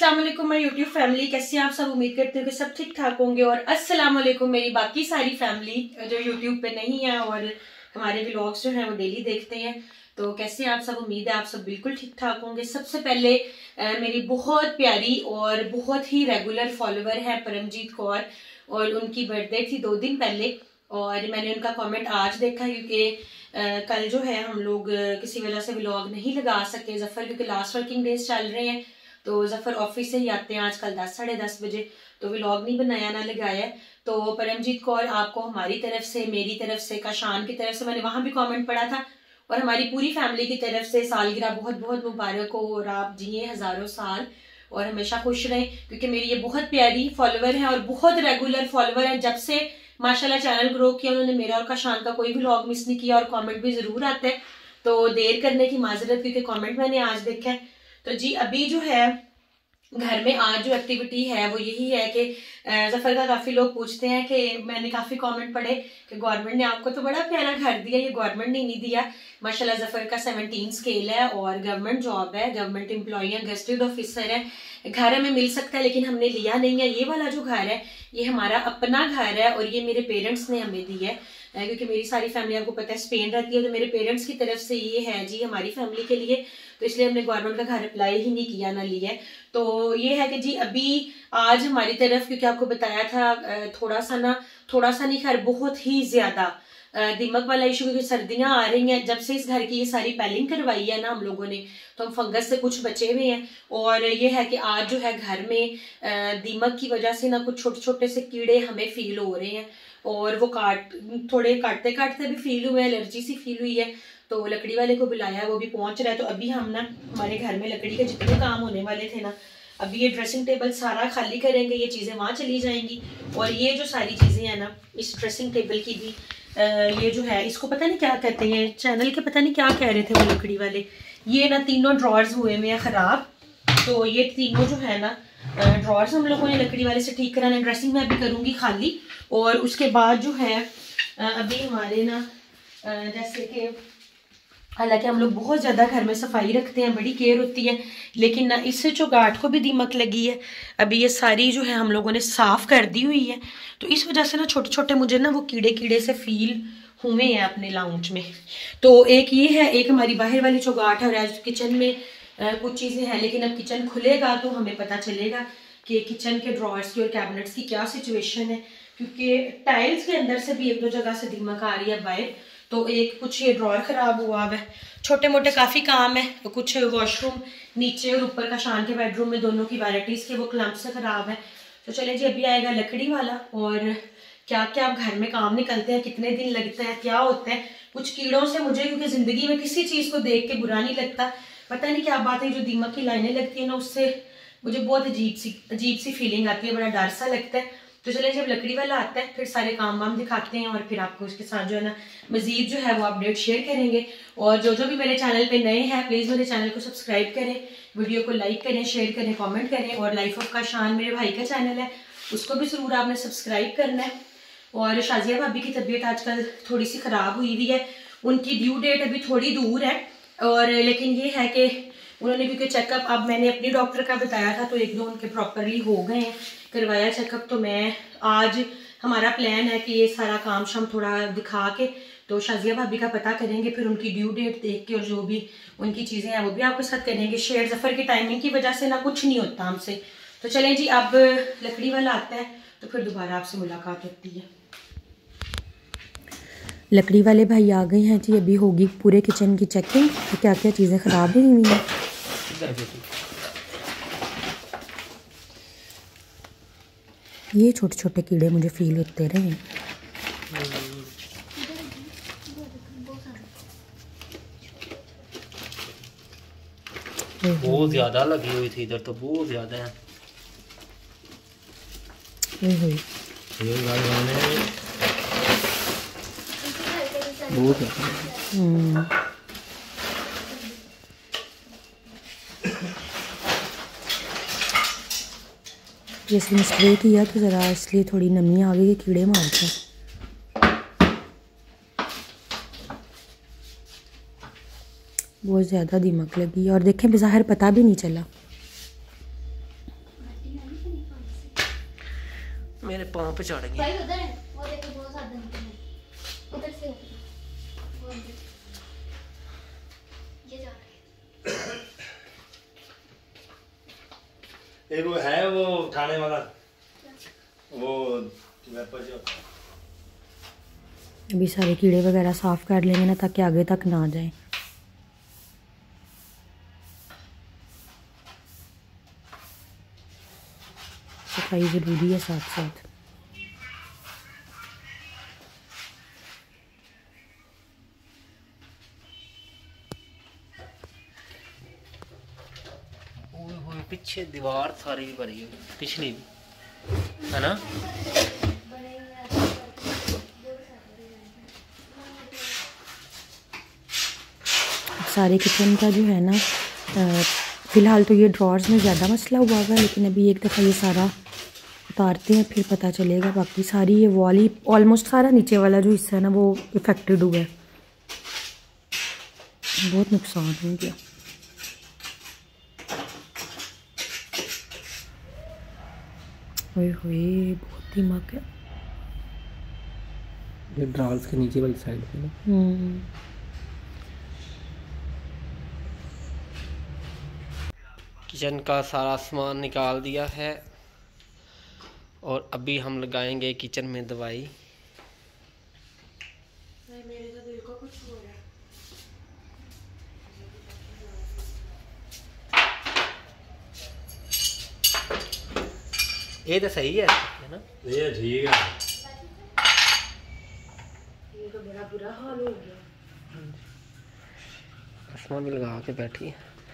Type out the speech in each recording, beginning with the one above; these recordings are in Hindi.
अस्सलाम वालेकुम माय यूट्यूब फैमिली, कैसे हैं आप सब। उम्मीद करते हैं कि सब ठीक ठाक होंगे। और अस्सलाम वालेकुम मेरी बाकी सारी फैमिली जो यूट्यूब पे नहीं है और हमारे व्लॉग्स जो हैं वो डेली देखते हैं। तो कैसे हैं आप सब, उम्मीद है आप सब बिल्कुल ठीक ठाक होंगे। सबसे पहले मेरी बहुत प्यारी और बहुत ही रेगुलर फॉलोवर है परमजीत कौर, और उनकी बर्थडे थी 2 दिन पहले, और मैंने उनका कमेंट आज देखा क्योंकि कल जो है हम लोग किसी वजह से व्लॉग नहीं लगा सके जफर, क्योंकि लास्ट वर्किंग डेज चल रहे हैं। तो जफर ऑफिस से ही आते हैं आजकल 10 साढ़े 10 बजे, तो व्लॉग नहीं बनाया ना लगाया। तो परमजीत कौर, आपको हमारी तरफ से, मेरी तरफ से, काशान की तरफ से, मैंने वहां भी कमेंट पढ़ा था, और हमारी पूरी फैमिली की तरफ से सालगिरह बहुत बहुत मुबारक हो, और आप जिए हजारों साल और हमेशा खुश रहें। क्योंकि मेरी ये बहुत प्यारी फॉलोवर है और बहुत रेगुलर फॉलोवर है। जब से माशाल्लाह चैनल ग्रो किया उन्होंने मेरा और काशान का कोई भी व्लॉग मिस नहीं किया, और कमेंट भी जरूर आते हैं। तो देर करने की माजरत, क्योंकि कमेंट मैंने आज देखा है। तो जी अभी जो है घर में आज जो एक्टिविटी है वो यही है कि जफर का काफी लोग पूछते हैं कि मैंने काफी कमेंट पढ़े कि गवर्नमेंट ने आपको तो बड़ा प्यारा घर दिया, ये गवर्नमेंट ने नहीं दिया। माशाल्लाह जफर का 17 स्केल है और गवर्नमेंट जॉब है, गवर्नमेंट एम्प्लॉय है, गेस्टेड ऑफिसर है। घर हमें मिल सकता है लेकिन हमने लिया नहीं है। ये वाला जो घर है ये हमारा अपना घर है, और ये मेरे पेरेंट्स ने हमें दी है, क्योंकि मेरी सारी फैमिली आपको पता है स्पेन रहती है। तो मेरे पेरेंट्स की तरफ से ये है जी हमारी फैमिली के लिए, तो इसलिए हमने गवर्नमेंट का घर अप्लाई ही नहीं किया, ना लिया। तो ये है कि जी अभी आज हमारी तरफ, क्योंकि आपको बताया था थोड़ा सा नहीं, खैर बहुत ही ज्यादा दिमक वाला इशू, क्योंकि सर्दियां आ रही हैं। जब से इस घर की ये सारी पेलिंग करवाई है ना हम लोगों ने, तो हम फंगस से कुछ बचे हुए हैं। और ये है कि आज जो है घर में दीमक की वजह से ना कुछ छोटे छोटे से कीड़े हमें फील हो रहे हैं, और वो थोड़े काटते काटते भी फील हुए, एलर्जी सी फील हुई है। तो लकड़ी वाले को बुलाया, वो भी पहुंच रहा है। तो अभी हम ना हमारे घर में लकड़ी के जितने काम होने वाले थे ना, अभी ये ड्रेसिंग टेबल सारा खाली करेंगे, ये चीजें वहां चली जाएंगी। और ये जो सारी चीजें हैं ना, इस ड्रेसिंग टेबल की भी ये जो है इसको पता नहीं क्या कहते हैं, चैनल के पता नहीं क्या कह रहे थे वो लकड़ी वाले। ये ना तीनों ड्रॉर्स हुए हुए हैं खराब, तो ये तीनों जो है ना ड्रॉर्स हम लोगों ने लकड़ी वाले से ठीक कराने। ड्रेसिंग मैं अभी करूंगी खाली, और उसके बाद जो है अभी हमारे ना जैसे कि हालांकि हम लोग बहुत ज़्यादा घर में सफाई रखते हैं, बड़ी केयर होती है, लेकिन ना इससे चौगाठ को भी दीमक लगी है। अभी ये सारी जो है हम लोगों ने साफ़ कर दी हुई है, तो इस वजह से ना छोटे छोटे मुझे ना वो कीड़े कीड़े से फील हुए हैं अपने लाउंज में। तो एक ये है, एक हमारी बाहर वाली चौगाठ है, और आज किचन में कुछ चीज़ें हैं। लेकिन अब किचन खुलेगा तो हमें पता चलेगा कि किचन के ड्रॉर्स की और कैबिनेट्स की क्या सिचुएशन है, क्योंकि टाइल्स के अंदर से भी 1-2 जगह से दीमक आ रही है बाहर। तो एक कुछ ये ड्रॉर खराब हुआ है, छोटे मोटे काफी काम है। कुछ वॉशरूम नीचे और ऊपर का शान के बेडरूम में दोनों की वैराइटीज के वो क्लम्प से खराब है। तो चले जी अभी आएगा लकड़ी वाला, और क्या क्या अब घर में काम निकलते हैं, कितने दिन लगते हैं, क्या होता है कुछ कीड़ों से मुझे, क्योंकि जिंदगी में किसी चीज को देख के बुरा नहीं लगता, पता नहीं क्या बात है, जो दीमक की लाइनें लगती है ना उससे मुझे बहुत अजीब सी फीलिंग आती है, बड़ा डर सा लगता है। तो चले जब लकड़ी वाला आता है फिर सारे काम वाम दिखाते हैं, और फिर आपको उसके साथ जो है ना मजीद जो है वो अपडेट शेयर करेंगे। और जो भी मेरे चैनल पे नए हैं प्लीज़ मेरे चैनल को सब्सक्राइब करें, वीडियो को लाइक करें, शेयर करें, कमेंट करें। और लाइफ ऑफ काशान मेरे भाई का चैनल है, उसको भी ज़रूर आपने सब्सक्राइब करना है। और शाजिया भाभी की तबीयत आजकल थोड़ी सी ख़राब हुई हुई है, उनकी ड्यू डेट अभी थोड़ी दूर है, और लेकिन ये है कि उन्होंने क्योंकि चेकअप अब मैंने अपनी डॉक्टर का बताया था, तो 1-2 उनके प्रॉपरली हो गए हैं, करवाया चेकअप। तो मैं आज हमारा प्लान है कि ये सारा काम शाम थोड़ा दिखा के तो शाजिया भाभी का पता करेंगे, फिर उनकी ड्यू डेट देख के और जो भी उनकी चीज़ें हैं वो भी आपके साथ करेंगे शेयर। जफर की टाइमिंग की वजह से ना कुछ नहीं होता हमसे। तो चलें जी अब लकड़ी वाला आता है तो फिर दोबारा आपसे मुलाकात होती है। लकड़ी वाले भाई आ गए हैं जी, अभी होगी पूरे किचन की चेकिंग कि क्या क्या चीज़ें ख़राब नहीं हुई हैं। ये छोटे छोटे कीड़े मुझे फील होते रहे हैं। बहुत ज्यादा लगी हुई थी इधर, तो बहुत ज्यादा है। बहुत जैसे स्प्रे किया तो ज़रा इसलिए थोड़ी नमी आ गई, कीड़े मारते हैं। बहुत ज़्यादा दीमक लगी और देखें बाहर पता भी नहीं चला। मेरे पाँव पे चढ़ गए। भाई उधर है, वो देखो बहुत ज्यादा निकले उधर से, वो अंदर ये जा रहे हैं। एक वो है वो उठाने वाला, वो वेपर जो अभी सारे कीड़े वगैरह साफ कर लेंगे ना, ताकि आगे तक ना जाए। सफाई ज़रूरी है साथ साथ। पीछे दीवार सारी भी भरी हुई, पिछली भी है ना। सारे किचन का जो है ना, फ़िलहाल तो ये ड्रॉर्स में ज़्यादा मसला हुआ हुआ है, लेकिन अभी एक दफ़ा ये सारा उतारते हैं फिर पता चलेगा। बाकी सारी ये वॉल ही ऑलमोस्ट सारा नीचे वाला जो हिस्सा है ना वो इफेक्टेड हुआ है, बहुत नुकसान हो गया। ओए होए बहुत दिमाग है ये ड्रॉर्स के नीचे वाली साइड पे ना। किचन का सारा सामान निकाल दिया है और अभी हम लगाएंगे किचन में दवाई। मेरे तो दिल को कुछ हो रहा है। ये तो सही है ना, ये ठीक है। ये तो बड़ा बुरा हाल हो गया। आसमान में लगा के बैठी है।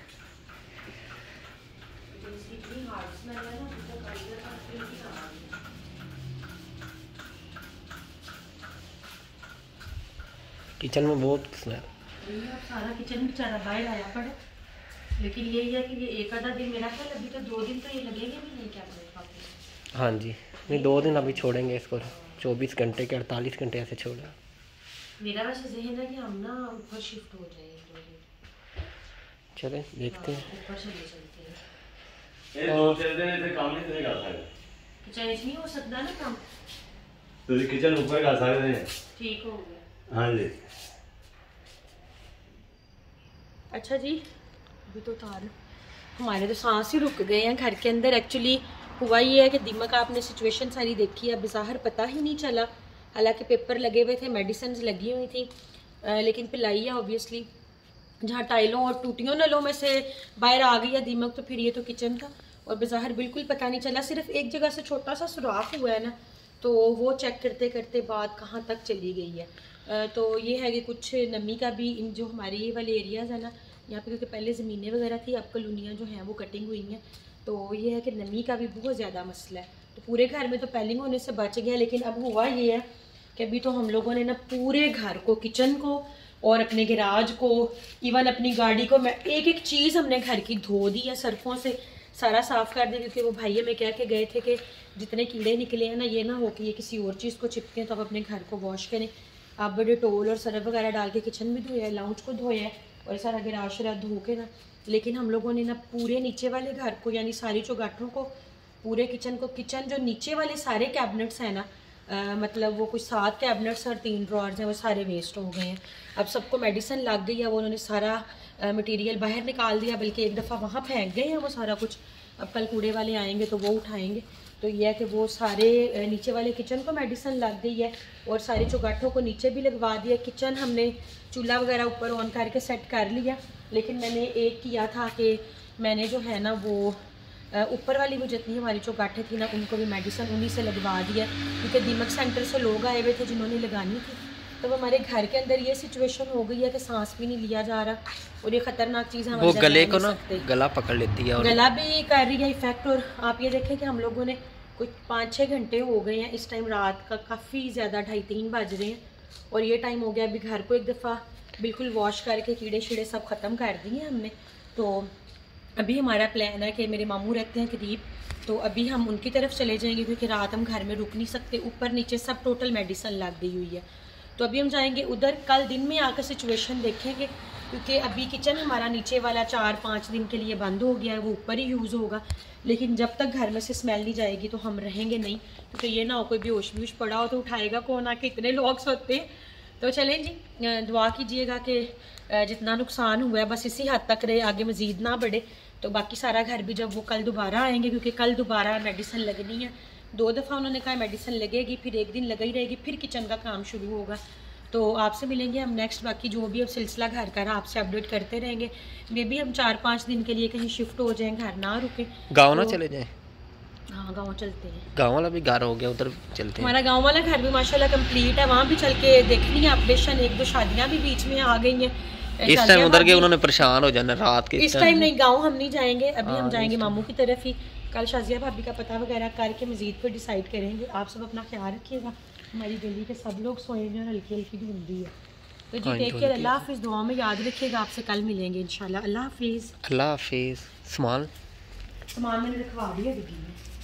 किचन में बहुत स्मेल। सारा किचन बेचारा बाहर आया पड़ा, लेकिन यही है कि ये एक आधा दिन, मेरा ख्याल अभी तो 2 दिन तो ये लगेंगे भी नहीं क्या वापस। हाँ जी, नहीं 2 दिन अभी छोड़ेंगे इसको, 24 घंटे के 48 घंटे ऐसे छोड़ेंगे। मेरा वैसे ज़हन है कि हम ना ऊपर शिफ्ट हो जाए 2 दिन। चले देखते हैं। ऊपर चले चलते हैं। ये 2-4 दिन इतने काम नहीं कर सकते। किचन नहीं हो सकता ना काम, तो किचन ऊपर कर सकते हैं। ठीक हो गया। हाँ जी। अच्छा जी, अभी तो तार हमारे तो सांस ही रुक गए हैं घर के अंदर। एक्चुअली हुआ ये है कि दीमक आपने सिचुएशन सारी देखी है, अब ज़ाहिर पता ही नहीं चला। हालांकि पेपर लगे हुए थे, मेडिसिन लगी हुई थी, लेकिन पिलाई है ऑब्वियसली। जहाँ टाइलों और टूटियों नलों में से बाहर आ गई है दीमक, तो फिर ये तो किचन था और बज़ाहिर बिल्कुल पता नहीं चला। सिर्फ एक जगह से छोटा सा सुराख हुआ है ना, तो वो चेक करते करते बात कहाँ तक चली गई है। तो ये है कि कुछ नमी का भी इन जो हमारे ये वाले एरियाज़ है ना, यहाँ पे क्योंकि पहले ज़मीनें वगैरह थी, अब कॉलोनियाँ जो हैं वो कटिंग हुई हैं, तो ये है कि नमी का भी बहुत ज़्यादा मसला है। तो पूरे घर में तो पेलिंग होने से बच गया, लेकिन अब हुआ ये है कि अभी तो हम लोगों ने ना पूरे घर को, किचन को और अपने गैराज को, इवन अपनी गाड़ी को, मैं एक एक चीज़ हमने घर की धो दी है, सर्फों से सारा साफ़ कर दिया। क्योंकि वो भाई हमें कह के गए थे कि जितने कीड़े निकले हैं ना, ये ना हो कि ये किसी और चीज़ को चिपके, तो आप अपने घर को वॉश करें। आप डेटोल और सरफ वगैरह डाल के किचन भी धोया है, लाउंज को धोया है और सारा गैराज शराज धो के ना, लेकिन हम लोगों ने ना पूरे नीचे वाले घर को, यानी सारी चौगाठों को, पूरे किचन को, किचन जो नीचे वाले सारे कैबिनेट्स हैं ना, मतलब वो कुछ 7 कैबिनेट्स और 3 ड्रॉर्स हैं, वो सारे वेस्ट हो गए हैं। अब सबको मेडिसिन लग गई है, वो उन्होंने सारा मटेरियल बाहर निकाल दिया, बल्कि एक दफ़ा वहाँ फेंक गए हैं वो सारा कुछ। अब कल कूड़े वाले आएंगे तो वो उठाएंगे। तो यह है कि वो सारे नीचे वाले किचन को मेडिसिन लग गई है और सारी चौगाठों को नीचे भी लगवा दिया। किचन हमने चूल्हा वगैरह ऊपर ऑन करके सेट कर लिया, लेकिन मैंने एक किया था कि मैंने जो है ना वो ऊपर वाली वो जितनी हमारी चौगाठें थी ना, उनको भी मेडिसिन उन्हीं से लगवा दिया, क्योंकि दीमक सेंटर से लोग आए हुए थे जिन्होंने लगानी थी। तो हमारे घर के अंदर ये सिचुएशन हो गई है कि सांस भी नहीं लिया जा रहा और ये खतरनाक चीज़ है। वो गले को ना गला पकड़ लेती है और गला भी कर रही है इफेक्ट। और आप ये देखें कि हम लोगों ने कुछ 5-6 घंटे हो गए हैं, इस टाइम रात का काफ़ी ज़्यादा 2:30-3 बज रहे हैं और ये टाइम हो गया अभी घर को एक दफ़ा बिल्कुल वॉश करके कीड़े शीड़े सब ख़त्म कर दिए हमने। तो अभी हमारा प्लान है कि मेरे मामू रहते हैं करीब, तो अभी हम उनकी तरफ चले जाएंगे, क्योंकि रात हम घर में रुक नहीं सकते, ऊपर नीचे सब टोटल मेडिसिन लग गई हुई है। तो अभी हम जाएंगे उधर, कल दिन में आकर सिचुएशन देखेंगे क्योंकि अभी किचन हमारा नीचे वाला 4-5 दिन के लिए बंद हो गया है, वो ऊपर ही यूज़ होगा। लेकिन जब तक घर में से स्मेल नहीं जाएगी तो हम रहेंगे नहीं, क्योंकि ये ना हो कोई बेहोश व्यूश पड़ा हो तो उठाएगा कौन, आके इतने लॉक्स होते हैं। तो चलें जी, दुआ कीजिएगा कि जितना नुकसान हुआ है बस इसी हद तक रहे, आगे मज़ीद ना बढ़े। तो बाकी सारा घर भी जब वो कल दोबारा आएंगे, क्योंकि कल दोबारा मेडिसिन लगनी है, 2 दफ़ा उन्होंने कहा मेडिसिन लगेगी, फिर एक दिन लगी रहेगी, फिर किचन का काम शुरू होगा। तो आपसे मिलेंगे हम नेक्स्ट, बाकी जो भी अब सिलसिला घर का आपसे अपडेट करते रहेंगे। मे भी हम 4-5 दिन के लिए कहीं शिफ्ट हो जाएं, घर ना रुके, गाँव ना चले जाएं। हाँ गाँव चलते हैं, गाँव वाला भी घर हो गया, उधर चलते हैं। हमारा गाँव वाला घर भी माशाल्लाह कंप्लीट है, वहाँ भी चल के देखनी है अपडेशन। 1-2 शादियाँ भी बीच में आ गई हैं। इस टाइम उधर के उन्होंने परेशान हो जाना रात के। इस टाइम नहीं, गाँव हम नहीं जाएंगे अभी, हम जाएंगे मामू की तरफ ही। कल शाजिया भाभी का पता वगैरह करके मजीद पर डिसाइड करेंगे। आप सब अपना ख्याल रखिएगा, हमारी गली के सब लोग सोएंगे और हल्की हल्की धुंधी है। तो जी टेक केयर, अल्लाह हाफिज़, दुआ में याद रखिएगा। आपसे कल मिलेंगे इंशाल्लाह। अल्लाह हाफिज़। अल्लाह हाफिज़। सामान मैंने रखवा दिया डिब्बी में।